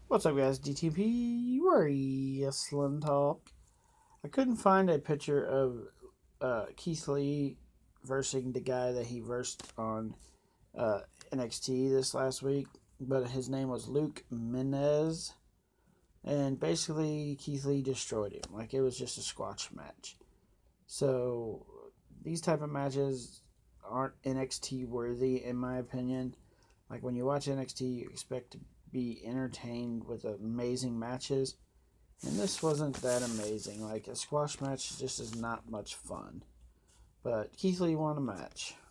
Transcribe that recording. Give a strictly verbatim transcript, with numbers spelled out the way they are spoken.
What's up, guys? D T M P Wrestling Talk. I couldn't find a picture of uh, Keith Lee versing the guy that he versed on uh, N X T this last week, but his name was Luke Menzies, and basically Keith Lee destroyed him. Like, it was just a squash match. So these type of matches aren't N X T worthy, in my opinion. Like, when you watch N X T, you expect to be entertained with amazing matches, and this wasn't that amazing. Like, a squash match just is not much fun. But Keith Lee won a match.